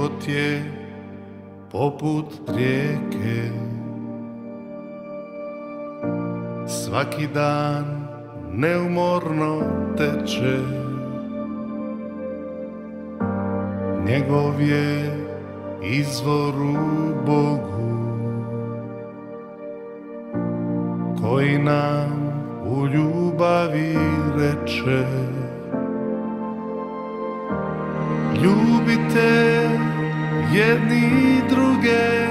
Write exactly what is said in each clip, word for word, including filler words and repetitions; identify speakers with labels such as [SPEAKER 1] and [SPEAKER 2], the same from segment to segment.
[SPEAKER 1] Život je poput rijeke, svaki dan neumorno teče. Njegov je izvor u Bogu, koji nam u ljubavi reče: ljubite jedni druge,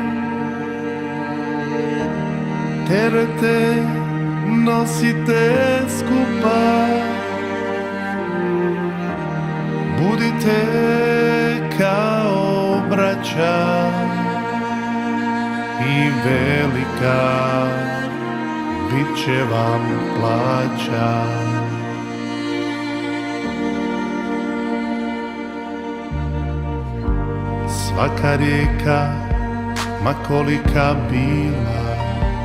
[SPEAKER 1] terete nosite skupa, budite kao braća i velika bit će vam plaća. Svaka rijeka, ma kolika bila,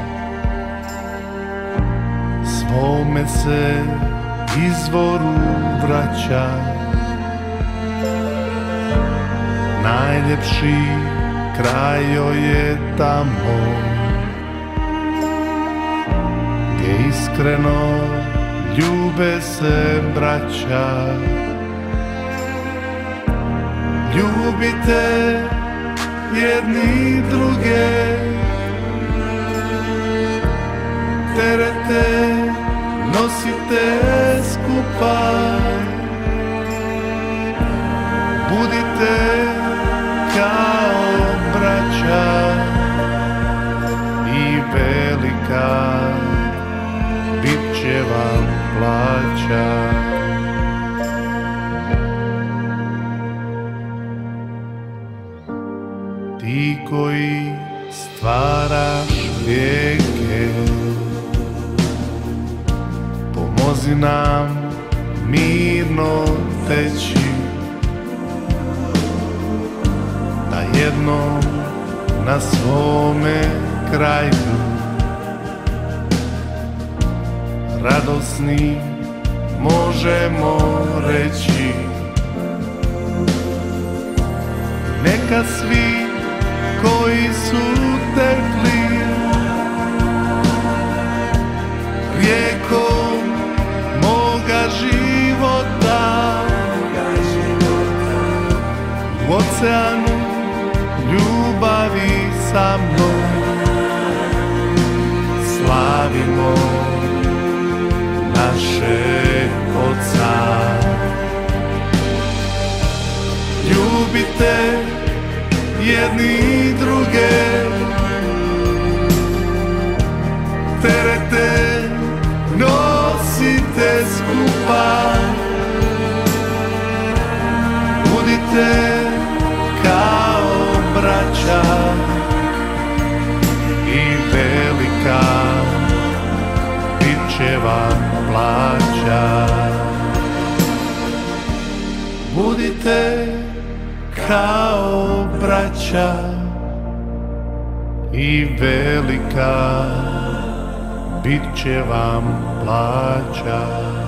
[SPEAKER 1] svome se izvoru vraća. Najljepši kraj joj je tamo, gdje iskreno ljube se braća. Ljubite jedni druge, terete nosite skupa, budite kao braća i velika bit će vam plaća. Ti koji stvaraš rijeke, pomozi nam mirno teći, da jednom na svome kraju radosni možemo reći: neka svi koji su tekli rijekom moga života, u oceanu ljubavi sa mnom slavimo našeg Oca. Ljubite jedni druge, terete nosite skupa, budite kao braća i velika bit će vam plaća. Budite kao braća i velika bit će vam plaća.